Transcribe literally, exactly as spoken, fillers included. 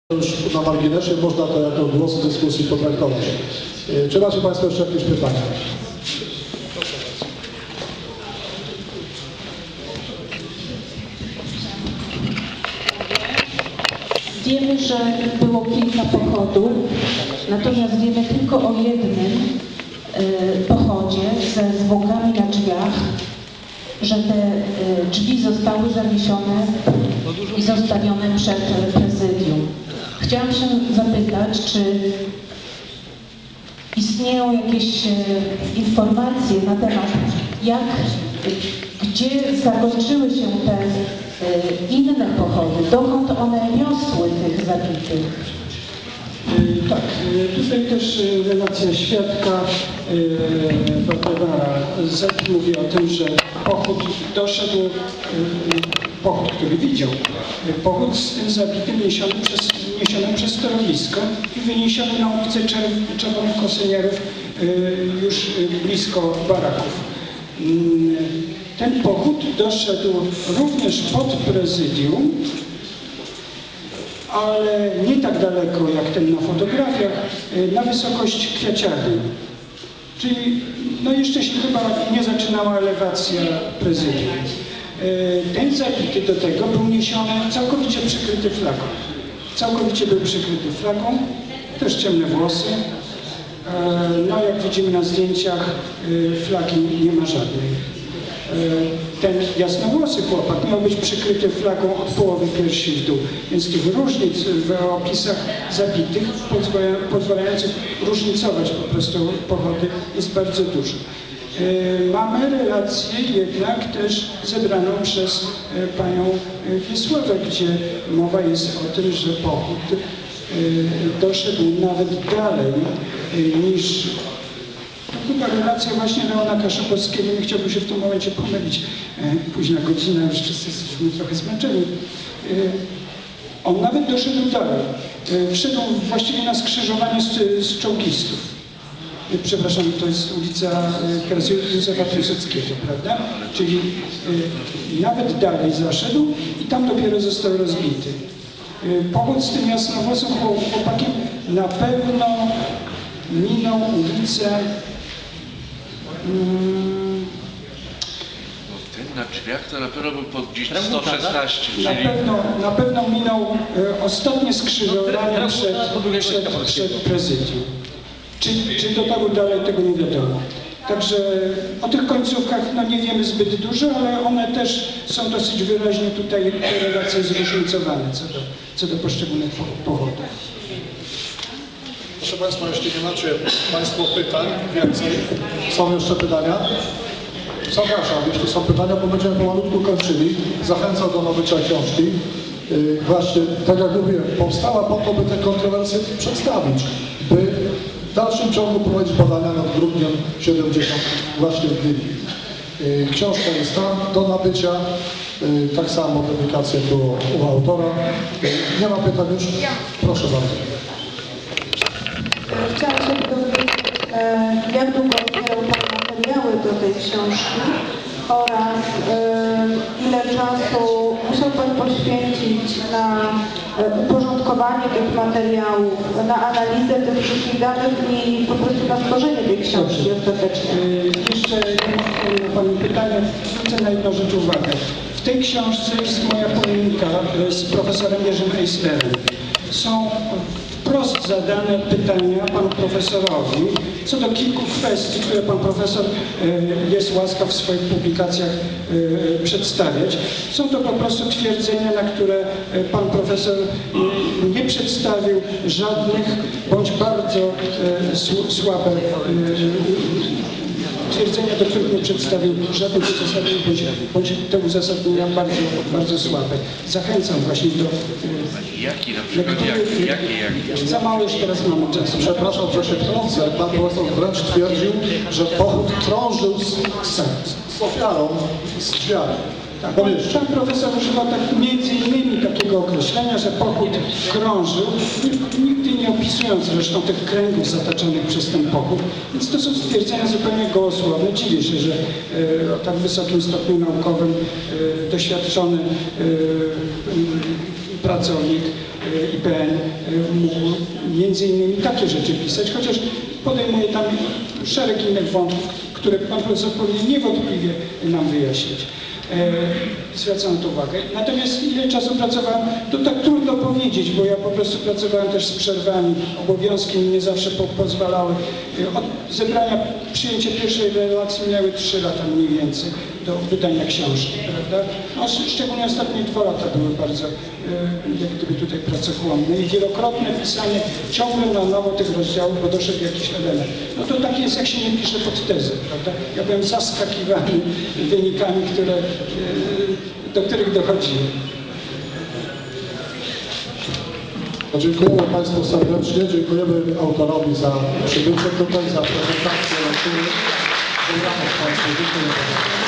Już na marginesie można to jako głos dyskusji potraktować. Czy macie Państwo jeszcze jakieś pytania? Wiemy, że było kilka pochodów, natomiast wiemy tylko o jednym pochodzie ze zwłokami na drzwiach, że te drzwi zostały zawiesione i zostawione przed prezydium. Chciałam się zapytać, czy istnieją jakieś informacje na temat, jak, gdzie zakończyły się te inne pochody, dokąd one niosły tych zabitych? Tak, tutaj też relacja świadka Waldemara Z mówi o tym, że pochód doszedł, pochód, który widział, pochód z tym zabitym niesiony przez, niesiony przez torowisko i wyniesiony na ulicę Czerwonych Kosynierów już blisko baraków. Ten pochód doszedł również pod prezydium, ale nie tak daleko jak ten na fotografiach, na wysokość kwiaciarni. Czyli no jeszcze się chyba nie zaczynała elewacja prezydium. Ten zabity do tego był niesiony całkowicie przykryty flagą. Całkowicie był przykryty flagą, też ciemne włosy. No jak widzimy na zdjęciach, flagi nie ma żadnej. Ten jasnowłosy chłopak miał być przykryty flagą od połowy piersi w dół, więc tych różnic w opisach zabitych pozwalających różnicować po prostu pochody jest bardzo dużo. Mamy relację jednak też zebraną przez panią Wiesławę, gdzie mowa jest o tym, że pochód doszedł nawet dalej niż chyba relacja właśnie Leona Kaszubowskiego, nie chciałbym się w tym momencie pomylić. Późna godzina, już wszyscy jesteśmy trochę zmęczeni. On nawet doszedł dalej. Wszedł właściwie na skrzyżowanie z, z czołgistów. Przepraszam, to jest ulica teraz Józefa Piłsudskiego, prawda? Czyli nawet dalej zaszedł i tam dopiero został rozbity. Pochód z tym jasnowłosym chłopakiem na pewno minął ulicę. Hmm, Ten na drzwiach to na pewno był pod gdzieś sto szesnaście, czyli... Na pewno, na pewno minął e, ostatnie skrzyżowanie przed, przed, przed prezydium. Czy, czy dotarł dalej, tego nie wiadomo. Także o tych końcówkach no, nie wiemy zbyt dużo, ale one też są dosyć wyraźnie tutaj te relacje zróżnicowane co do, co do poszczególnych pochodów. Proszę Państwa, jeśli nie macie Państwo pytań więcej, są jeszcze pytania? Zapraszam, jeśli są pytania, bo będziemy pomalutku kończyli. Zachęcam do nabycia książki. Yy, właśnie, tak jak mówiłem, powstała po to, by te kontrowersje przedstawić, by w dalszym ciągu prowadzić badania nad grudniem siedemdziesiąt właśnie w Gdyni. Yy, książka jest tam do nabycia, yy, tak samo dedykacja było u autora. Yy, nie ma pytań już? Proszę bardzo. Chciałam się dowiedzieć, jak długo zbierał Pan materiały do tej książki oraz ile czasu musiał Pan poświęcić na uporządkowanie tych materiałów, na analizę tych wszystkich danych i po prostu na stworzenie tej książki ostatecznie. Jeszcze jedno na Pani pytanie, zwrócę na jedną rzecz uwagę. W tej książce jest moja polemika z profesorem Jerzym Eislerem. Są wprost zadane pytania panu profesorowi co do kilku kwestii, które pan profesor jest łaskaw w swoich publikacjach przedstawiać. Są to po prostu twierdzenia, na które pan profesor nie przedstawił żadnych bądź bardzo słabe twierdzenia, do których nie przedstawił żadnych uzasadnień, bądź, bądź te uzasadnienia bardzo, bardzo słabe. Zachęcam właśnie do Jaki na przykład, jaki, jaki, jaki? Za mało już teraz mamy czasu. Przepraszam, że się wtrącę, ale pan profesor wręcz twierdził, że pochód krążył z, z, z ofiarą, z drzwiami. Tak, pan, pan profesor używał tak między innymi takiego określenia, że pochód krążył, nigdy nie opisując zresztą tych kręgów zataczonych przez ten pochód, więc to są stwierdzenia zupełnie gołosłowne. Dziwię się, że e, o tak wysokim stopniu naukowym e, doświadczony e, pracownik I P N mógł między innymi takie rzeczy pisać, chociaż podejmuje tam szereg innych wątków, które pan profesor powinien niewątpliwie nam wyjaśnić. Zwracam na to uwagę. Natomiast ile czasu pracowałem, to tak trudno powiedzieć, bo ja po prostu pracowałem też z przerwami, obowiązki mi nie zawsze po pozwalały. Od zebrania, przyjęcie pierwszej relacji minęły trzy lata mniej więcej do wydania książki, prawda? No, szczególnie ostatnie dwa lata były bardzo, jak gdyby tutaj pracochłonne i wielokrotne pisanie ciągle na nowo tych rozdziałów, bo doszedł jakiś element. No to tak jest, jak się nie pisze pod tezę, prawda? Ja byłem zaskakiwany wynikami, które, do których dochodziłem. Dziękujemy Państwu serdecznie, dziękujemy autorowi za przybycie tutaj, za prezentację lektury. Dziękujemy Państwu. Dziękuję bardzo.